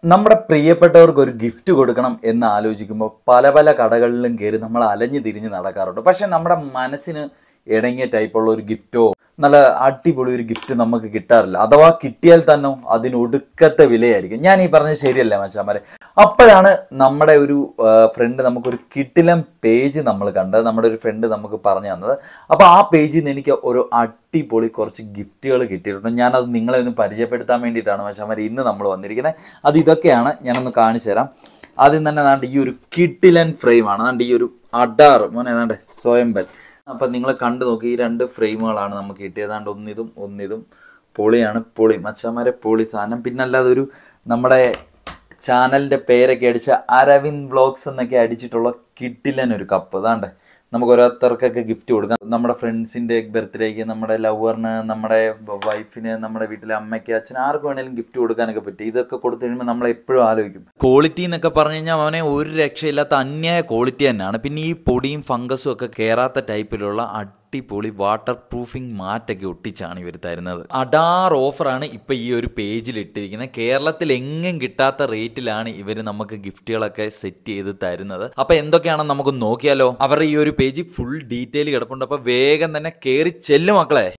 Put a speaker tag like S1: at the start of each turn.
S1: നമ്മുടെ പ്രിയപ്പെട്ടവർക്ക് ഒരു ഗിഫ്റ്റ് കൊടുക്കണം എന്ന് ആലോചിക്കുമ്പോൾ പല പല കടകളിലും കയറി നമ്മൾ അലഞ്ഞു തിരിഞ്ഞ് നടക്കാറുണ്ട്. പക്ഷെ നമ്മുടെ മനസ്സിന് ഇണങ്ങിയ ടൈപ്പുള്ള ഒരു ഗിഫ്റ്റോ നല്ല അടിപൊളി ഒരു ഗിഫ്റ്റ് നമുക്ക് കിട്ടാറില്ല. അഥവാ കിട്ടിയാൽ തന്നെ അതിന് ഒടുക്കത്തെ വിലയായിരിക്കും. ഞാൻ ഈ പറഞ്ഞത് ശരിയല്ലേ മച്ചാമാരെ? അപ്പോഴാണ് നമ്മുടെ ഒരു ഫ്രണ്ട് നമുക്കൊരു കിടിലൻ പേജ് നമ്മൾ കണ്ടത്. നമ്മുടെ ഒരു ഫ്രണ്ട് നമുക്ക് പറഞ്ഞു തന്നത്. അപ്പോൾ ആ പേജിൽ നിന്ന് എനിക്ക് ഒരു അടിപൊളി കുറച്ച് ഗിഫ്റ്റുകൾ കിട്ടിയിട്ടുണ്ട്. ഞാനത് നിങ്ങളെ ഒന്ന് പരിചയപ്പെടുത്താൻ വേണ്ടിയിട്ടാണ് മച്ചാമാരെ ഇന്ന് നമ്മൾ വന്നിരിക്കുന്നത്. അത് ഇതൊക്കെയാണ്, ഞാനൊന്ന് കാണിച്ചു തരാം. ആദ്യം തന്നെ ഏതാണ്ട് ഈ ഒരു കിടിലൻ ഫ്രെയിമാണ്. ഏതാണ്ട് ഈ ഒരു അഡാർ മോനെ ഏതാണ്ട് സ്വയംഭൻ. അപ്പം നിങ്ങൾ കണ്ടു നോക്കി, ഈ രണ്ട് ഫ്രെയിമുകളാണ് നമുക്ക് കിട്ടിയത്. ഏതാണ്ട് ഒന്നിതും പൊളിയാണ്. പൊളി മച്ചാമാരെ, പൊളി സാധനം. പിന്നെ അല്ലാതെ ഒരു നമ്മുടെ ചാനലിൻ്റെ പേരൊക്കെ അടിച്ച അരവിന്ദ് വ്ളോഗ്സ് എന്നൊക്കെ അടിച്ചിട്ടുള്ള കിടിലൻ ഒരു കപ്പ്. അതാണ്ട് നമുക്ക് ഓരോരുത്തർക്കൊക്കെ ഗിഫ്റ്റ് കൊടുക്കാം. നമ്മുടെ ഫ്രണ്ട്സിൻ്റെ ബർത്ത്ഡേക്ക്, നമ്മുടെ ലവറിന്, നമ്മുടെ വൈഫിന്, നമ്മുടെ വീട്ടിലെ അമ്മയ്ക്ക്, അച്ഛന്, ആർക്ക് വേണമെങ്കിലും ഗിഫ്റ്റ് കൊടുക്കാനൊക്കെ പറ്റും. ഇതൊക്കെ കൊടുത്തു കഴിയുമ്പോൾ നമ്മൾ എപ്പോഴും ആലോചിക്കും, ക്വാളിറ്റി എന്നൊക്കെ പറഞ്ഞു കഴിഞ്ഞാൽ അവനെ ഒരു രക്ഷയില്ലാത്ത അന്യായ ക്വാളിറ്റി തന്നെയാണ്. പിന്നെ ഈ പൊടിയും ഫംഗസും ഒക്കെ കയറാത്ത ടൈപ്പിലുള്ള അടിപൊളി വാട്ടർ പ്രൂഫിംഗ് മാറ്റൊക്കെ ഒട്ടിച്ചാണ് ഇവർ തരുന്നത്. അഡാർ ഓഫറാണ് ഇപ്പം ഈ ഒരു പേജിൽ ഇട്ടിരിക്കുന്നത്. കേരളത്തിൽ എങ്ങും കിട്ടാത്ത റേറ്റിലാണ് ഇവർ നമുക്ക് ഗിഫ്റ്റുകളൊക്കെ സെറ്റ് ചെയ്ത് തരുന്നത്. അപ്പം എന്തൊക്കെയാണെന്ന് നമുക്ക് നോക്കിയാലോ? അവരുടെ ഈ ഒരു പേജ് ഫുൾ ഡീറ്റെയിൽ കിടപ്പുണ്ട്. അപ്പോൾ വേഗം തന്നെ കയറി ചെല്ലും മക്കളെ.